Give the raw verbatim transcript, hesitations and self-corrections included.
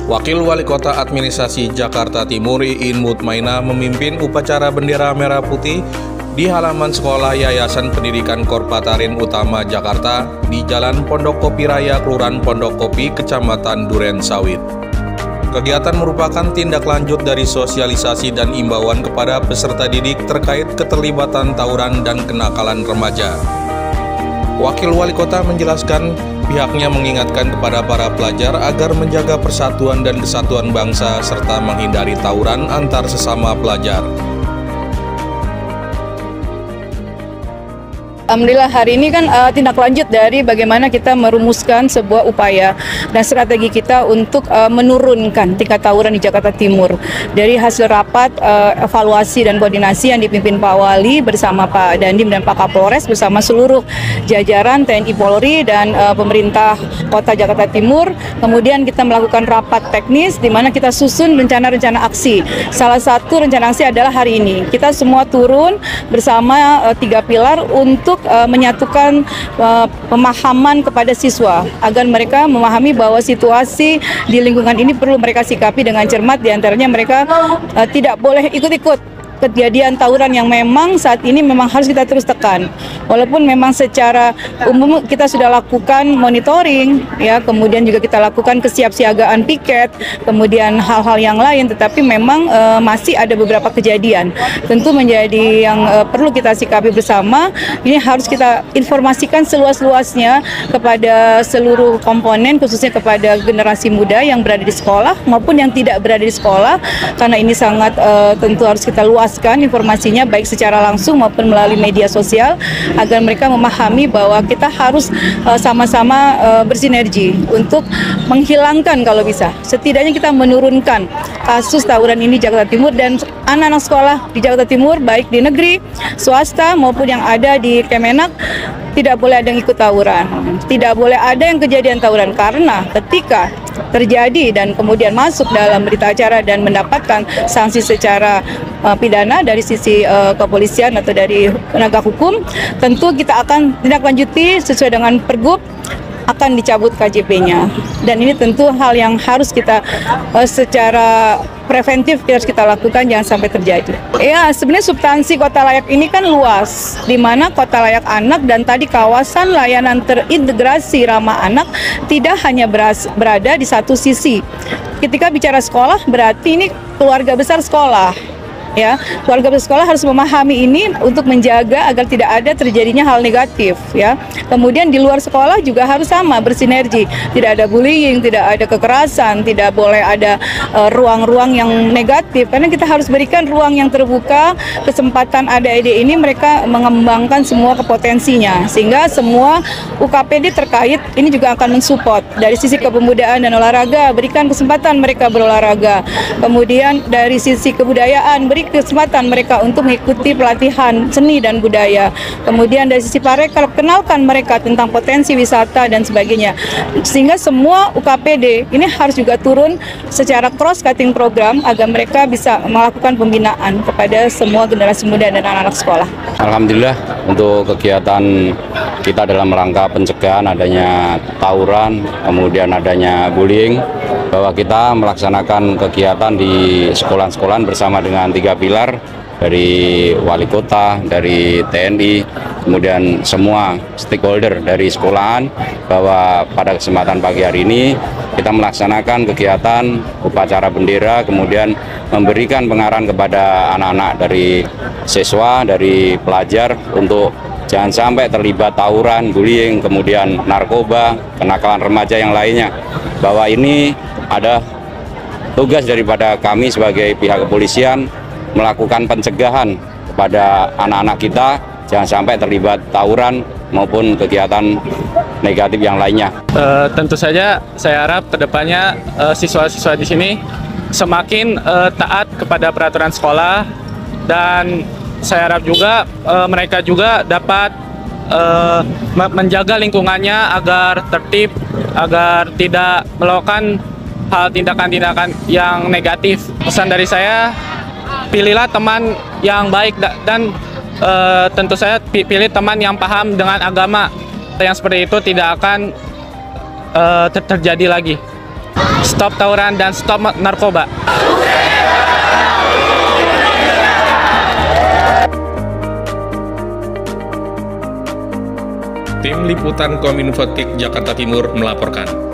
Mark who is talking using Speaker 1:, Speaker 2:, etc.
Speaker 1: Wakil Wali Kota Administrasi Jakarta Timur Iin Mutmainah memimpin upacara bendera merah putih di halaman sekolah Yayasan Pendidikan Korpatarin Utama Jakarta di Jalan Pondok Kopi Raya, Kelurahan Pondok Kopi, Kecamatan Duren Sawit. Kegiatan merupakan tindak lanjut dari sosialisasi dan imbauan kepada peserta didik terkait keterlibatan tawuran dan kenakalan remaja. Wakil Wali Kota menjelaskan pihaknya mengingatkan kepada para pelajar agar menjaga persatuan dan kesatuan bangsa serta menghindari tawuran antar sesama pelajar.
Speaker 2: Alhamdulillah hari ini kan uh, tindak lanjut dari bagaimana kita merumuskan sebuah upaya dan strategi kita untuk uh, menurunkan tingkat tawuran di Jakarta Timur. Dari hasil rapat uh, evaluasi dan koordinasi yang dipimpin Pak Wali bersama Pak Dandim dan Pak Kapolres bersama seluruh jajaran T N I Polri dan uh, pemerintah Kota Jakarta Timur. Kemudian kita melakukan rapat teknis di mana kita susun rencana-rencana aksi. Salah satu rencana aksi adalah hari ini. Kita semua turun bersama uh, tiga pilar untuk Uh, menyatukan uh, pemahaman kepada siswa agar mereka memahami bahwa situasi di lingkungan ini perlu mereka sikapi dengan cermat. Di antaranya mereka uh, tidak boleh ikut-ikut kejadian tawuran yang memang saat ini memang harus kita terus tekan. Walaupun memang secara umum kita sudah lakukan monitoring, ya, kemudian juga kita lakukan kesiapsiagaan piket, kemudian hal-hal yang lain, tetapi memang e, masih ada beberapa kejadian. Tentu menjadi yang e, perlu kita sikapi bersama. Ini harus kita informasikan seluas-luasnya kepada seluruh komponen, khususnya kepada generasi muda yang berada di sekolah maupun yang tidak berada di sekolah, karena ini sangat e, tentu harus kita luas informasinya baik secara langsung maupun melalui media sosial agar mereka memahami bahwa kita harus sama-sama uh, uh, bersinergi untuk menghilangkan kalau bisa, setidaknya kita menurunkan kasus tawuran ini di Jakarta Timur, dan anak-anak sekolah di Jakarta Timur baik di negeri, swasta maupun yang ada di Kemenak tidak boleh ada yang ikut tawuran, tidak boleh ada yang kejadian tawuran, karena ketika terjadi dan kemudian masuk dalam berita acara dan mendapatkan sanksi secara uh, pidana dari sisi uh, kepolisian atau dari penegak hukum, tentu kita akan tindak lanjuti sesuai dengan Pergub, akan dicabut K J P-nya. Dan ini tentu hal yang harus kita uh, secara preventif harus kita lakukan, jangan sampai terjadi. Ya, sebenarnya substansi kota layak ini kan luas, di mana kota layak anak dan tadi kawasan layanan terintegrasi ramah anak tidak hanya beras, berada di satu sisi. Ketika bicara sekolah, berarti ini keluarga besar sekolah. Ya, keluarga bersekolah harus memahami ini untuk menjaga agar tidak ada terjadinya hal negatif, ya. Kemudian di luar sekolah juga harus sama, bersinergi, tidak ada bullying, tidak ada kekerasan, tidak boleh ada ruang-ruang uh, yang negatif, karena kita harus berikan ruang yang terbuka, kesempatan adik-adik ini mereka mengembangkan semua kepotensinya, sehingga semua U K P D terkait ini juga akan mensupport dari sisi kepemudaan dan olahraga, berikan kesempatan mereka berolahraga. Kemudian dari sisi kebudayaan, beri kesempatan mereka untuk mengikuti pelatihan seni dan budaya. Kemudian dari sisi parekraf, kenalkan mereka tentang potensi wisata dan sebagainya. Sehingga semua U K P D ini harus juga turun secara cross-cutting program agar mereka bisa melakukan pembinaan kepada semua generasi muda dan anak-anak sekolah.
Speaker 3: Alhamdulillah untuk kegiatan kita dalam rangka pencegahan adanya tawuran, kemudian adanya bullying, bahwa kita melaksanakan kegiatan di sekolah-sekolah bersama dengan tiga pilar dari wali kota, dari T N I, kemudian semua stakeholder dari sekolahan, bahwa pada kesempatan pagi hari ini kita melaksanakan kegiatan upacara bendera, kemudian memberikan pengarahan kepada anak-anak dari siswa, dari pelajar untuk jangan sampai terlibat tawuran, bullying, kemudian narkoba, kenakalan remaja yang lainnya, bahwa ini ada tugas daripada kami sebagai pihak kepolisian melakukan pencegahan kepada anak-anak kita jangan sampai terlibat tawuran maupun kegiatan negatif yang lainnya.
Speaker 4: Uh, tentu saja saya harap kedepannya uh, siswa-siswa di sini semakin uh, taat kepada peraturan sekolah, dan saya harap juga uh, mereka juga dapat uh, menjaga lingkungannya agar tertib, agar tidak melakukan hal tindakan-tindakan yang negatif. Pesan dari saya, pilihlah teman yang baik dan uh, tentu saya pilih teman yang paham dengan agama. Yang seperti itu tidak akan uh, ter terjadi lagi. stop tawuran dan stop narkoba.
Speaker 1: Tim Liputan Kominfo Jakarta Timur melaporkan.